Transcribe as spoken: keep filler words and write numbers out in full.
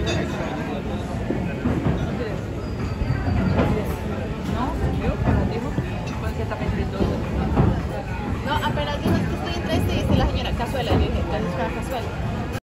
No, apenas dijo que estoy entre este y dice la señora Cazuela. Le dije, ¿qué haces con la cazuela?